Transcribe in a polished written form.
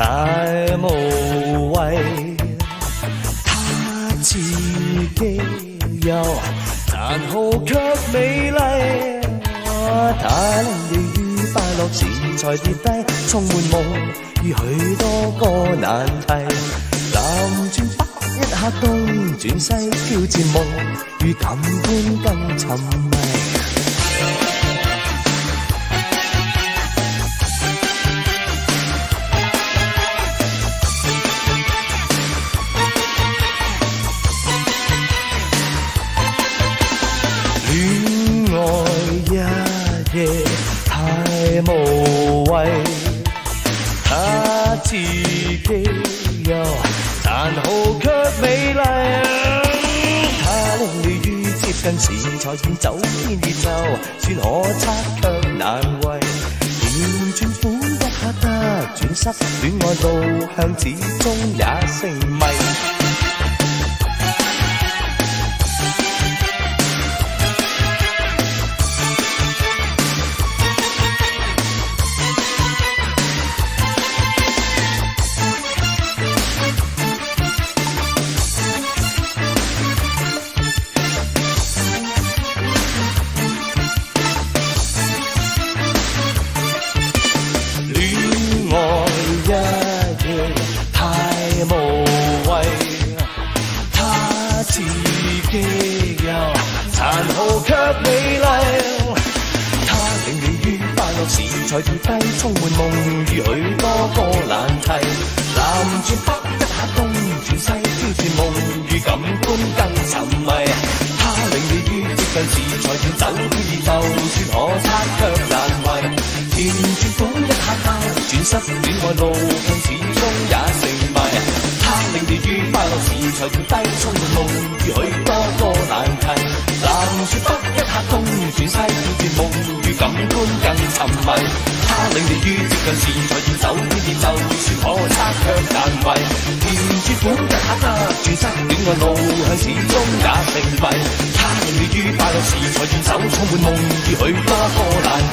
太無謂。他自己又殘酷卻美麗，他令你於快樂時才跌低，充滿夢與許多個難題。南轉北一刻東轉西，挑戰夢與感官更沉迷。戀愛一夜太無謂，他自己又殘酷卻美麗，他令你於接近時才見走天熱就算可測卻難為，連轉款一刻得轉失，戀愛路向始終也成迷。自己又殘酷卻美麗，他令你於快樂時才跌低，充滿夢與許多個難題。南轉北一刻東轉西，挑戰夢與感官更沉迷。他令你於接近時才見走天意，就算可測卻難為。連轉款一刻得轉失，戀愛路向始終也成迷。他令你於快樂時才跌低，充滿夢與許多個難題。南轉北一刻東轉西，挑戰夢與感官更沉迷。他令你於接近時才見走天意，就算可測卻難為。連轉款一刻得轉失，戀愛路向始終也成迷。他令你於快樂時才見走，充滿夢與許多個難